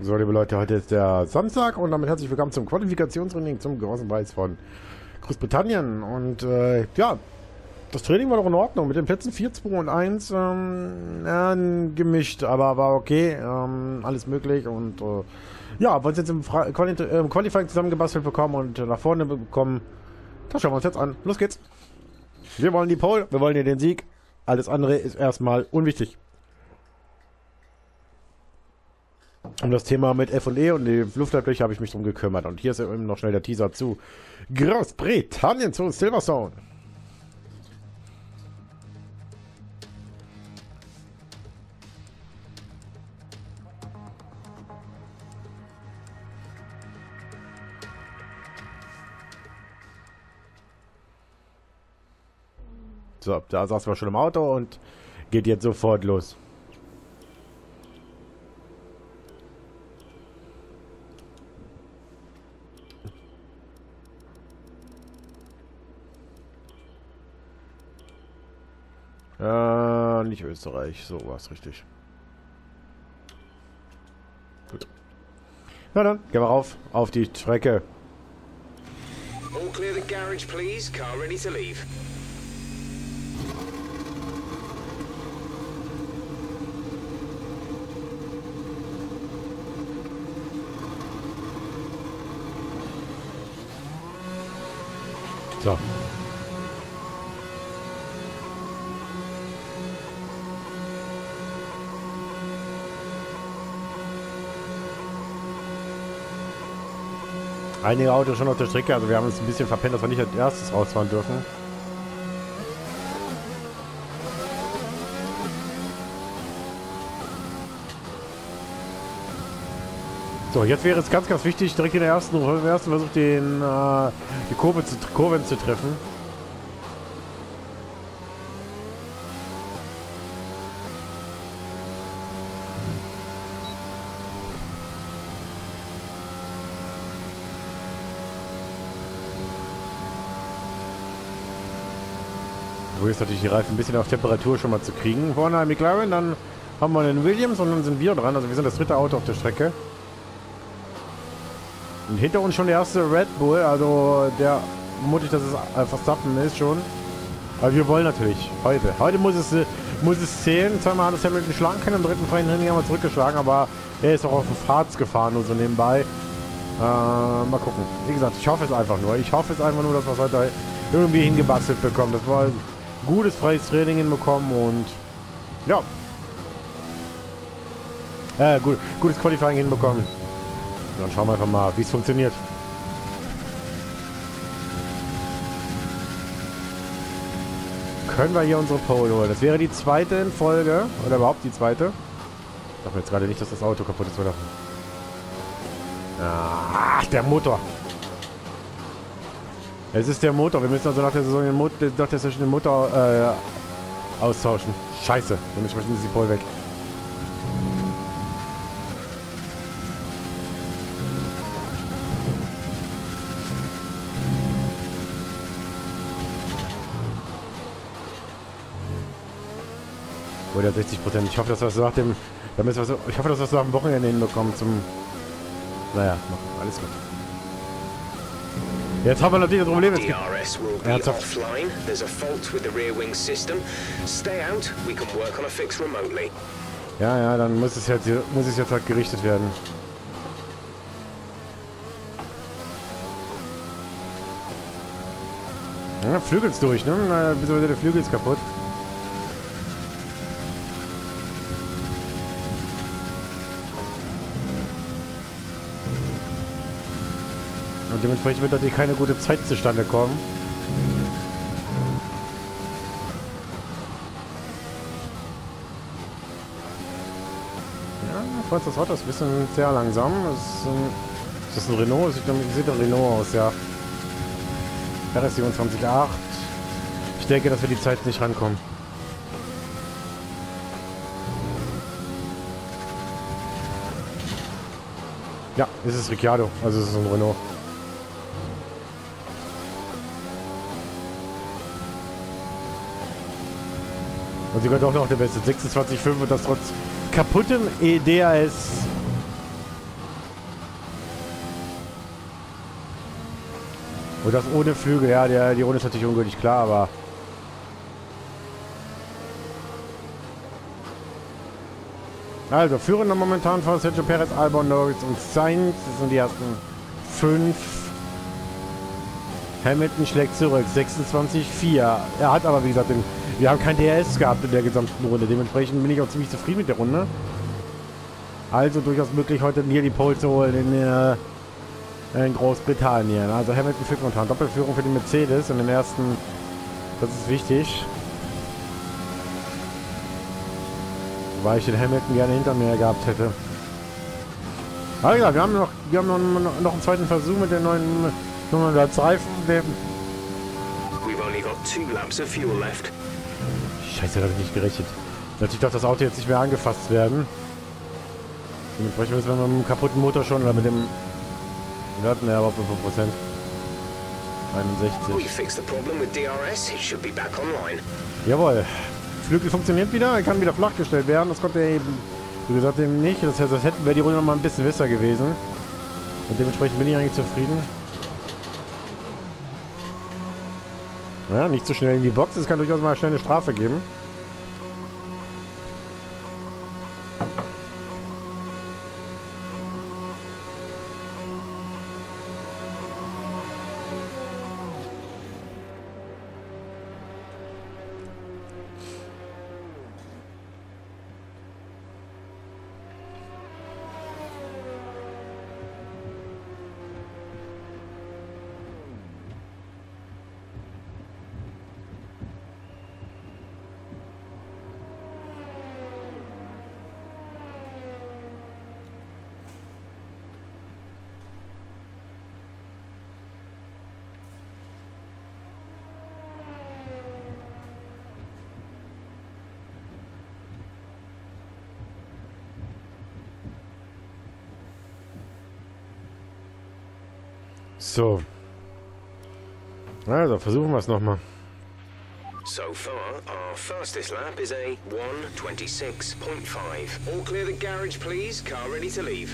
So, liebe Leute, heute ist der Samstag und damit herzlich willkommen zum Qualifikationstraining zum Großen Preis von Großbritannien. Und ja, das Training war doch in Ordnung mit den Plätzen 4, 2 und 1. Gemischt, aber war okay, alles möglich. Und ja, wollen uns jetzt im Qualifying zusammengebastelt bekommen und nach vorne bekommen. Das schauen wir uns jetzt an. Los geht's. Wir wollen die Pole, wir wollen hier den Sieg. Alles andere ist erstmal unwichtig. Um das Thema mit F&E und die Luftabbrüche habe ich mich drum gekümmert. Und hier ist eben noch schnell der Teaser zu Großbritannien, zu Silverstone. So, da saßen wir schon im Auto und geht jetzt sofort los. Nicht Österreich, so war's richtig. Gut. Na dann, gehen wir rauf auf die Strecke. All clear the garage, please. Car ready to leave. So. Einige Autos schon auf der Strecke, also wir haben uns ein bisschen verpennt, dass wir nicht als erstes rausfahren dürfen. So, jetzt wäre es ganz, ganz wichtig, direkt in der ersten Versuch die Kurven zu treffen. So ist natürlich die Reifen ein bisschen auf Temperatur schon mal zu kriegen. Vorne ein McLaren, dann haben wir einen Williams und dann sind wir dran. Also wir sind das dritte Auto auf der Strecke. Und hinter uns schon der erste Red Bull, also der mutig, dass es Verstappen ist schon. Aber wir wollen natürlich heute muss es zählen. Zweimal hat es Hamilton schlagen können, im dritten freien Training haben wir zurückgeschlagen, aber er ist auch auf den Fahrts gefahren, nur so nebenbei. Mal gucken. Wie gesagt, ich hoffe es einfach nur. Ich hoffe es einfach nur, dass wir es heute irgendwie hingebastelt bekommen. Das war ein gutes freies Training hinbekommen und ja. Gutes Qualifying hinbekommen. Dann schauen wir einfach mal, wie es funktioniert. Können wir hier unsere Pole holen? Das wäre die zweite in Folge. Oder überhaupt die zweite. Ich dachte jetzt gerade nicht, dass das Auto kaputt ist, oder? Ach, der Motor. Es ist der Motor. Wir müssen also nach der Saison den Motor austauschen. Scheiße. Dementsprechend ist die Pole weg. Oder 60%. Ich hoffe, dass wir es nach dem. Ich hoffe, dass wir es nach dem Wochenende hinbekommen zum. Naja, alles gut. Jetzt haben wir natürlich das Problem. DRS will be offline. There's a fault with the rear wing system. Stay out. We can work on a fix remotely. Ja, dann muss es jetzt halt gerichtet werden. Ja, Flügel's durch, ne? Wieso der Flügel ist kaputt? Und dementsprechend wird natürlich keine gute Zeit zustande kommen. Ja, falls das Auto ist ein bisschen sehr langsam. Ist das ein Renault? Sieht ein Renault aus, ja. RS 27.8. Ich denke, dass wir die Zeit nicht rankommen. Ja, es ist Ricciardo, also es ist ein Renault. Und sogar doch noch der beste. 26,5 und das trotz kaputtem EDRS. Und das ohne Flügel, ja, die Runde ist natürlich ungültig, klar, aber... Also, führender momentan von Sergio Perez, Albon, Norris und Sainz. Das sind die ersten 5. Hamilton schlägt zurück, 26,4. Er hat aber, wie gesagt, wir haben kein DRS gehabt in der gesamten Runde. Dementsprechend bin ich auch ziemlich zufrieden mit der Runde. Also durchaus möglich, heute hier die Pole zu holen in Großbritannien. Also Hamilton führt momentan Doppelführung für den Mercedes in den ersten. Das ist wichtig. Weil ich den Hamilton gerne hinter mir gehabt hätte. Aber ja, wir haben noch einen zweiten Versuch mit den neuen Reifen. We've only got 2 laps of fuel left. Scheiße, da habe ich nicht gerechnet. Natürlich darf das Auto jetzt nicht mehr angefasst werden. Dementsprechend müssen wir mit dem kaputten Motor schon oder mit dem... Wir hatten ja aber 5%. 61. We fixed the problem with DRS. It should be back online. Jawohl. Flügel funktioniert wieder. Er kann wieder flach gestellt werden. Das konnte er eben, wie gesagt, eben nicht. Das heißt, wäre die Runde noch mal ein bisschen besser gewesen. Und dementsprechend bin ich eigentlich zufrieden. Ja, nicht zu schnell in die Box. Es kann durchaus mal schnell eine Strafe geben. So. Also, versuchen wir es nochmal. So far, our fastest lap is a 1:26.5. All clear the garage, please. Car ready to leave.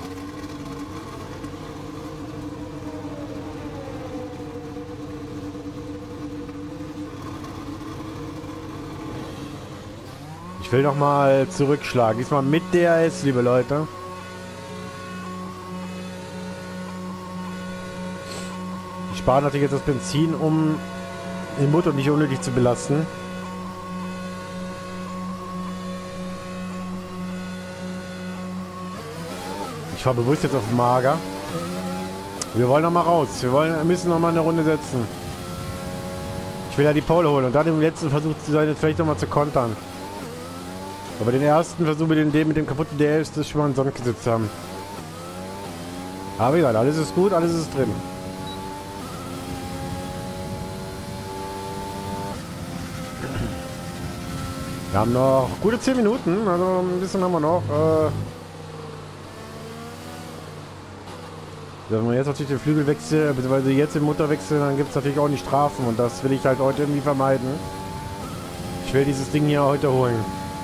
Ich will nochmal zurückschlagen. Diesmal mit DRS, liebe Leute. Ich spare natürlich jetzt das Benzin, um den Motor nicht unnötig zu belasten. Ich fahre bewusst jetzt auf mager. Wir wollen noch mal raus. Wir müssen noch mal eine Runde setzen. Ich will ja die Pole holen und dann im letzten Versuch vielleicht noch mal zu kontern. Aber den ersten Versuch mit dem kaputten DRS, das schon mal einen Sand gesetzt haben. Aber egal, alles ist gut, alles ist drin. Wir haben noch gute 10 Minuten, also ein bisschen haben wir noch. Wenn wir jetzt natürlich den Flügelwechsel, beziehungsweise jetzt den Motor wechseln, dann gibt es natürlich auch nicht Strafen und das will ich halt heute irgendwie vermeiden. Ich will dieses Ding hier heute holen.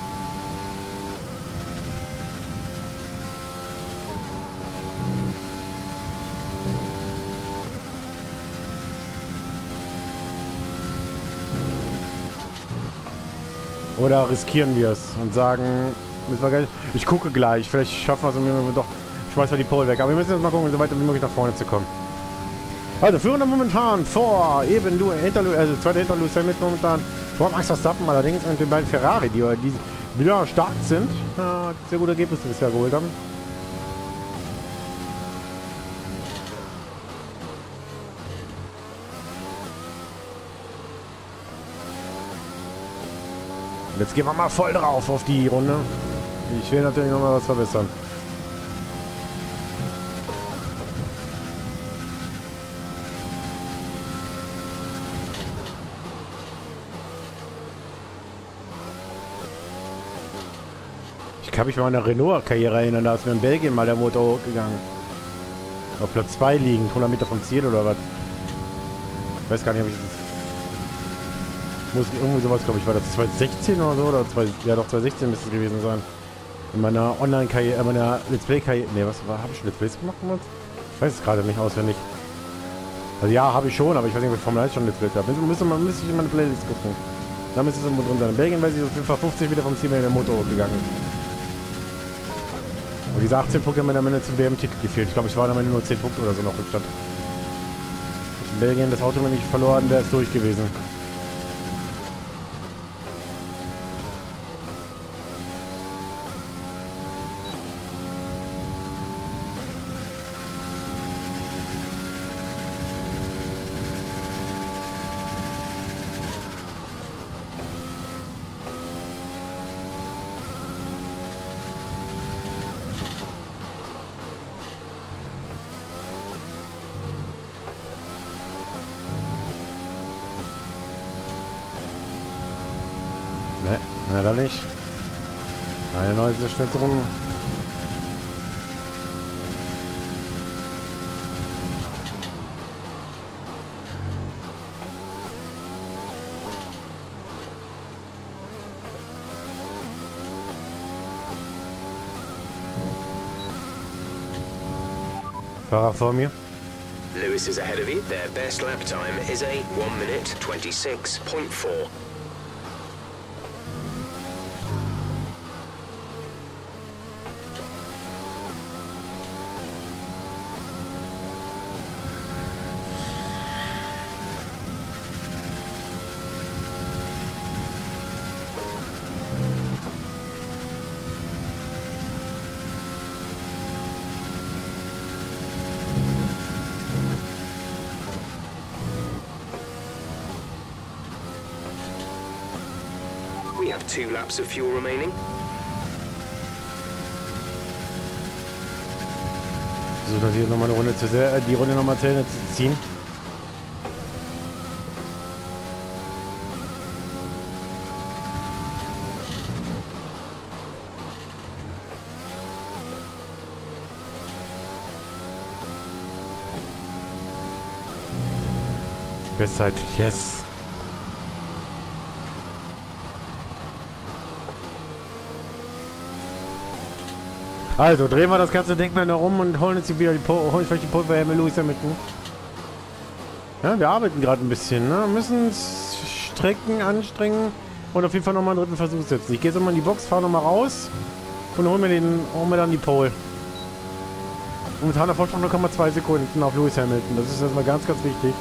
Oder riskieren wir es und sagen, ich gucke gleich, vielleicht schaffen wir es und doch, ich schmeiß mal die Pole weg. Aber wir müssen jetzt mal gucken, so weit wie möglich nach vorne zu kommen. Also führender momentan vor, eben du, also zweiter hinter Lewis Hamilton momentan, vor Max Verstappen allerdings und den beiden Ferrari, die wieder stark sind. Ja, sehr gute Ergebnisse bisher geholt haben. Jetzt gehen wir mal voll drauf auf die Runde. Ich will natürlich noch mal was verbessern. Ich kann mich mal an eine Renault-Karriere erinnern, da ist mir in Belgien mal der Motor hochgegangen. Auf Platz 2 liegend, 100 Meter vom Ziel oder was. Ich weiß gar nicht, ob ich das... Muss irgendwie sowas, glaube ich, war das 2016 oder so, oder ja doch 2016 müsste es gewesen sein. In meiner Online-Karriere, meiner Let's Play-Karriere, ne, was war, habe ich schon Let's Plays gemacht damals? Ich weiß es gerade nicht auswendig. Also ja, habe ich schon, aber ich weiß nicht, ob ich Formel 1 schon gespielt habe. Müsste ich in meine Playlist gucken. Da müsste es irgendwo drin sein. In Belgien weiß ich, auf jeden Fall 50 wieder vom Ziel mit dem Motor hochgegangen. Und diese 18 Punkte haben mir am Ende zum WM-Titel gefehlt. Ich glaube, es waren am Ende nur 10 Punkte oder so noch Rückstand. In Belgien das Auto wenn ich verloren, der ist durch gewesen. Ne, leider nicht. Eine neue Schnitterung. Fahrer vor mir. Lewis is ahead of you. Their best lap time is a 1 minute 26.4. We have 2 laps of fuel remaining. Versuchen wir hier nochmal eine Runde die Runde nochmal zu ziehen. Bestzeit, yes. Also drehen wir das ganze Ding mal noch rum und holen uns wieder holen vielleicht die Pole bei Lewis Hamilton. Ja, wir arbeiten gerade ein bisschen, ne? Müssen uns strecken, anstrengen und auf jeden Fall nochmal einen dritten Versuch setzen. Ich gehe jetzt nochmal in die Box, fahre nochmal raus und holen wir dann die Pole. Momentan der Vorsprung 0,2 Sekunden auf Lewis Hamilton. Das ist erstmal ganz, ganz wichtig.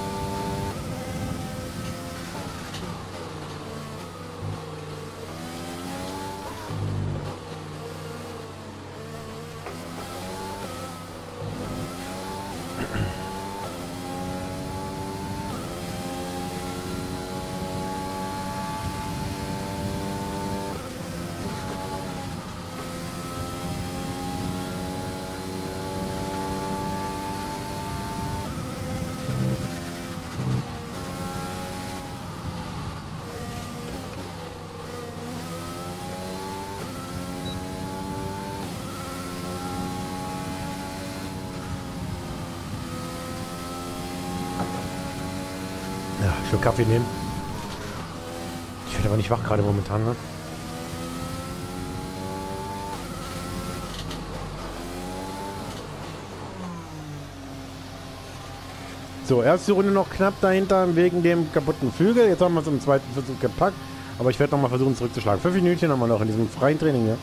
Ja, Schluck Kaffee nehmen. Ich werde aber nicht wach gerade momentan, ne? So, erste Runde noch knapp dahinter wegen dem kaputten Flügel. Jetzt haben wir es im zweiten Versuch gepackt. Aber ich werde nochmal versuchen zurückzuschlagen. 5 Minuten haben wir noch in diesem freien Training hier.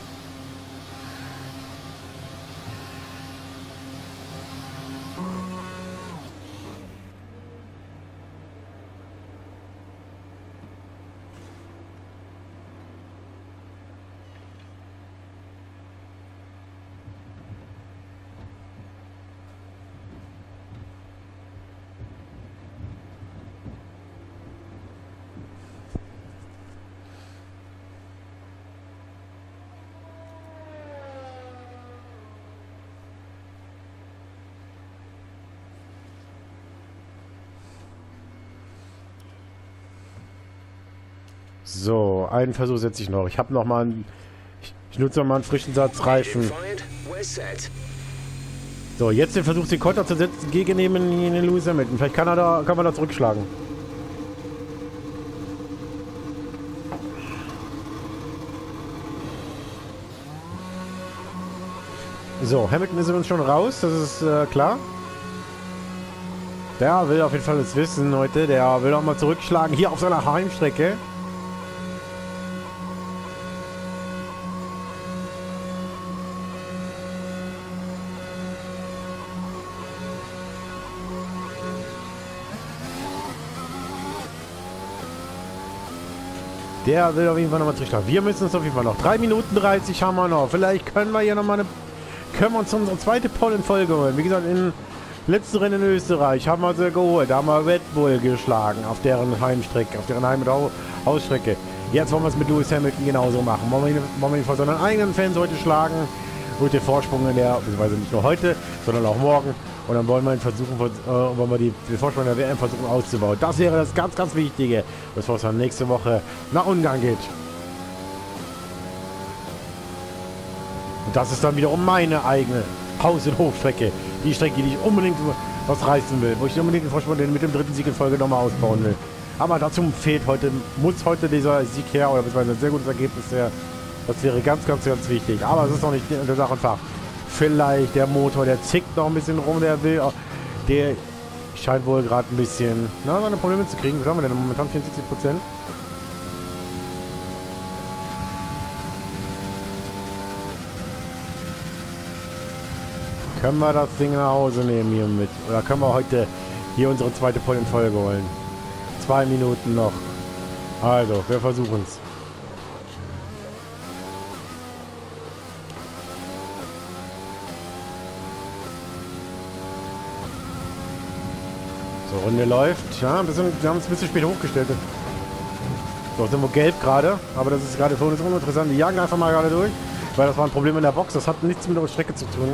So, einen Versuch setze ich noch. Ich habe noch mal einen... Ich nutze noch mal einen frischen Satz Reifen. So, jetzt den Versuch, den Konter zu setzen gegen den Lewis Hamilton. Vielleicht kann man da zurückschlagen. So, Hamilton ist übrigens schon raus, das ist klar. Der will auf jeden Fall das wissen heute. Der will auch mal zurückschlagen hier auf seiner Heimstrecke. Der will auf jeden Fall nochmal zurückschlagen. Wir müssen uns auf jeden Fall noch 3 Minuten 30 haben wir noch. Vielleicht können wir hier nochmal können wir uns unsere zweite Pole in Folge holen. Wie gesagt, in letzten Rennen in Österreich haben wir sie geholt. Da haben wir Red Bull geschlagen auf deren Heimstrecke, auf deren Heim- und Hausstrecke. Jetzt wollen wir es mit Lewis Hamilton genauso machen. Wollen wir ihn vor seinen eigenen Fans heute schlagen. Und den Vorsprung in der, beziehungsweise nicht nur heute, sondern auch morgen. Und dann wollen wir ihn versuchen, wollen wir den Vorsprung in der WM versuchen auszubauen. Das wäre das ganz, ganz Wichtige, bevor es dann nächste Woche nach Ungarn geht. Und das ist dann wiederum meine eigene Haus- und Hofstrecke. Die Strecke, die ich unbedingt was reißen will. Wo ich unbedingt den Vorsprung mit dem dritten Sieg in Folge nochmal ausbauen will. Aber dazu muss heute dieser Sieg her, oder beziehungsweise ein sehr gutes Ergebnis her. Das wäre ganz, ganz, ganz wichtig. Aber es ist noch nicht der Sache und Fach. Vielleicht der Motor, der zickt noch ein bisschen rum, der scheint wohl gerade ein bisschen, seine Probleme zu kriegen. Was haben wir denn momentan? 74%? Können wir das Ding nach Hause nehmen hier mit? Oder können wir heute hier unsere zweite Pole in Folge holen? 2 Minuten noch. Also, wir versuchen es. So, Runde läuft. Ja, wir haben es ein bisschen spät hochgestellt. So, sind wir gelb gerade. Aber das ist gerade für uns uninteressant. Die jagen einfach mal gerade durch. Weil das war ein Problem in der Box. Das hat nichts mit der Strecke zu tun.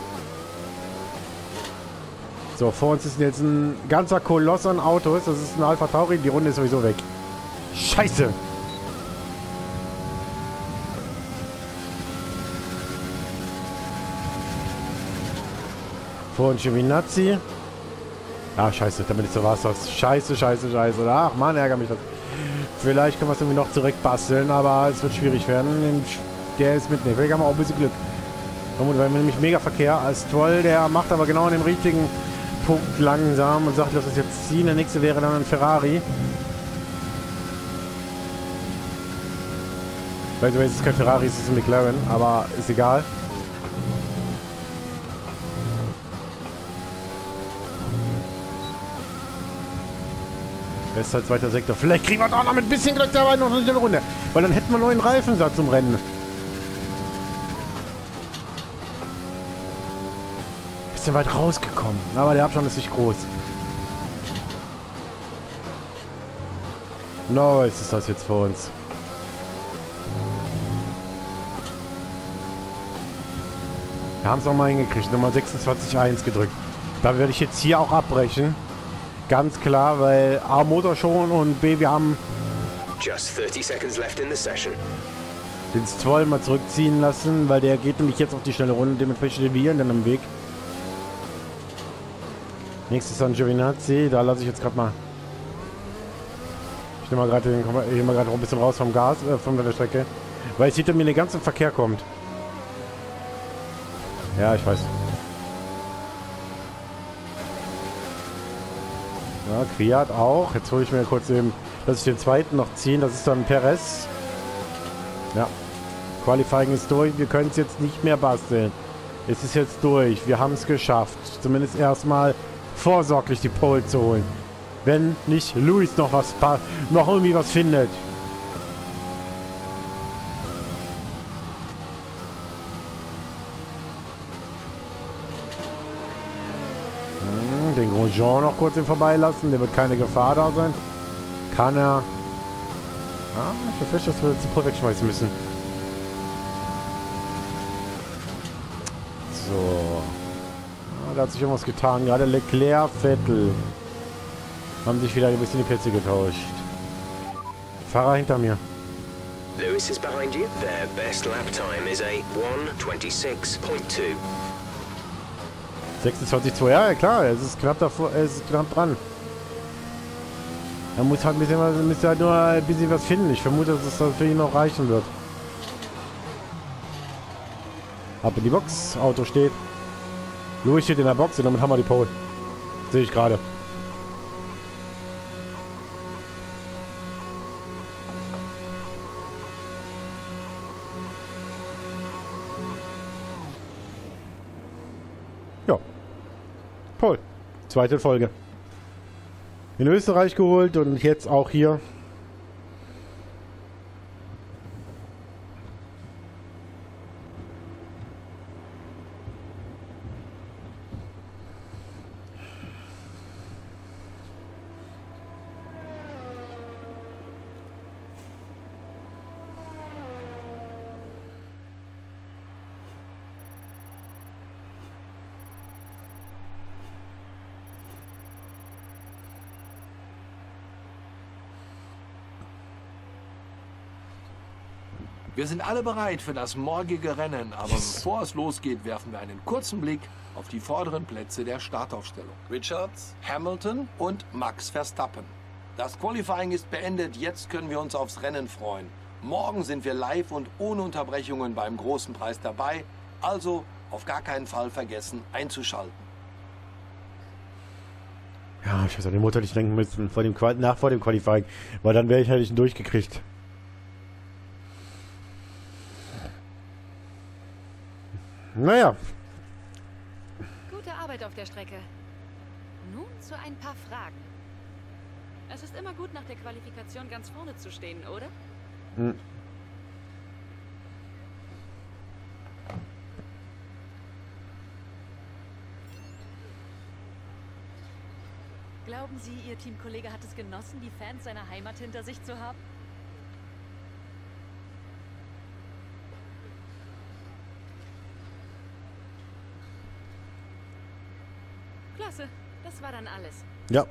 So, vor uns ist jetzt ein ganzer Koloss an Autos. Das ist ein Alpha Tauri. Die Runde ist sowieso weg. Scheiße! Vor uns Giovinazzi. Ah, scheiße, damit ist so was. Scheiße, scheiße, scheiße. Ach, Mann, ärgere mich das. Vielleicht können wir es irgendwie noch zurückbasteln, aber es wird schwierig werden. Der ist mitnehmen. Vielleicht haben wir auch ein bisschen Glück. Weil wir nämlich mega Verkehr. Stroll, der macht aber genau an dem richtigen Punkt langsam und sagt, lass uns jetzt ziehen. Der nächste wäre dann ein Ferrari. Weil es ist kein Ferrari, es ist ein McLaren, aber ist egal. Bester zweiter Sektor. Vielleicht kriegen wir doch noch mit ein bisschen Glück dabei noch eine Runde. Weil dann hätten wir einen neuen Reifensatz zum Rennen. Bisschen weit rausgekommen. Aber der Abstand ist nicht groß. Nice ist das jetzt für uns. Wir haben es nochmal hingekriegt. Nummer 26.1 gedrückt. Da werde ich jetzt hier auch abbrechen. Ganz klar, weil A, Motor schon und B, wir haben Just 30 seconds left in the session. Den Stroll mal zurückziehen lassen, weil der geht nämlich jetzt auf die schnelle Runde, dementsprechend stehen wir dann im Weg. Nächstes dann Giovinazzi, da lasse ich jetzt gerade mal. Ich nehme mal gerade ein bisschen raus vom Gas, von der Strecke, weil es hinter mir den ganzen Verkehr kommt. Ja, ich weiß. Ja, Kwiat auch. Jetzt hole ich mir kurz eben, dass ich den zweiten noch ziehen. Das ist dann Perez. Ja. Qualifying ist durch. Wir können es jetzt nicht mehr basteln. Es ist jetzt durch. Wir haben es geschafft. Zumindest erstmal vorsorglich die Pole zu holen. Wenn nicht Lewis noch irgendwie was findet. Den Grosjean noch kurz vorbeilassen. Der wird keine Gefahr da sein. Kann er. Ah, ich befürchte, dass wir jetzt die Pole wegschmeißen müssen. So. Ah, da hat sich irgendwas getan. Gerade Leclerc, Vettel. Haben sich wieder ein bisschen die Plätze getauscht. Fahrer hinter mir. Lewis is behind you. Their best lap time is a 1:26.2. 26,2, ja klar, es ist knapp davor, es ist knapp dran. Er muss halt nur ein bisschen was finden. Ich vermute, dass es das für ihn noch reichen wird. Ab in die Box, Auto steht. Louis steht in der Box und damit haben wir die Pole. Sehe ich gerade. Zweite Folge. In Österreich geholt und jetzt auch hier. Wir sind alle bereit für das morgige Rennen, aber bevor es losgeht, werfen wir einen kurzen Blick auf die vorderen Plätze der Startaufstellung. Richards, Hamilton und Max Verstappen. Das Qualifying ist beendet, jetzt können wir uns aufs Rennen freuen. Morgen sind wir live und ohne Unterbrechungen beim großen Preis dabei, also auf gar keinen Fall vergessen einzuschalten. Ja, ich weiß an den Motor nicht denken müssen, vor dem Qualifying, weil dann wäre ich halt nicht durchgekriegt. Naja. Gute Arbeit auf der Strecke. Nun zu ein paar Fragen. Es ist immer gut, nach der Qualifikation ganz vorne zu stehen, oder? Hm. Glauben Sie, Ihr Teamkollege hat es genossen, die Fans seiner Heimat hinter sich zu haben? Klasse, das war dann alles. Ja.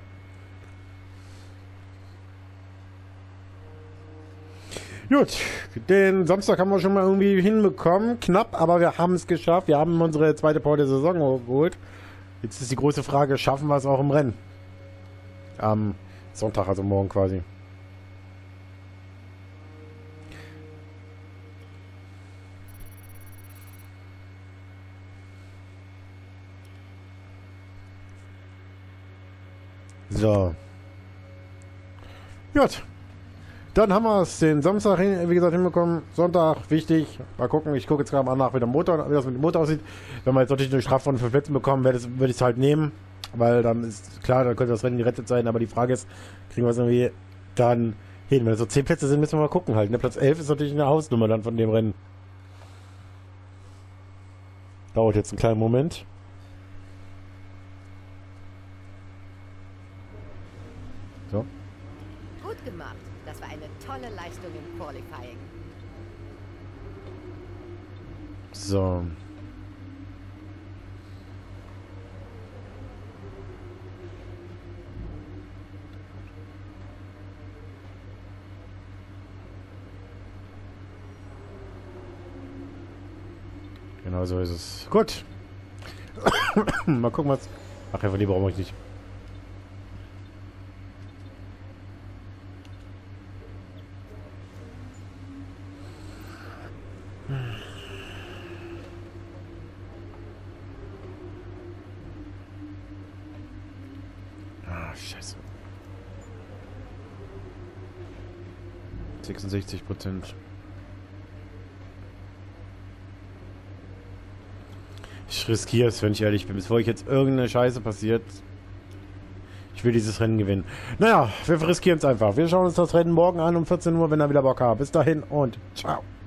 Gut, den Samstag haben wir schon mal irgendwie hinbekommen. Knapp, aber wir haben es geschafft. Wir haben unsere zweite Pole der Saison geholt. Jetzt ist die große Frage, schaffen wir es auch im Rennen? Am Sonntag, also morgen quasi. So. Gut. Dann haben wir es den Samstag, wie gesagt, hinbekommen. Sonntag, wichtig. Mal gucken. Ich gucke jetzt gerade mal nach, wie das mit dem Motor aussieht. Wenn wir jetzt natürlich eine Strafe von 5 Plätzen bekommen, würde ich es halt nehmen. Weil dann ist klar, dann könnte das Rennen gerettet sein. Aber die Frage ist, kriegen wir es irgendwie dann hin? Wenn es so 10 Plätze sind, müssen wir mal gucken halt. Der Platz 11 ist natürlich eine Hausnummer dann von dem Rennen. Dauert jetzt einen kleinen Moment. So. Gut gemacht. Das war eine tolle Leistung im Qualifying. So. Genau so ist es. Gut. Mal gucken, was... Ach ja, von die brauche ich nicht. Ah, scheiße. 66%. Ich riskiere es, wenn ich ehrlich bin, bevor ich jetzt irgendeine Scheiße passiert. Ich will dieses Rennen gewinnen. Naja, wir riskieren es einfach. Wir schauen uns das Rennen morgen an um 14 Uhr, wenn ihr wieder Bock habt. Bis dahin und ciao.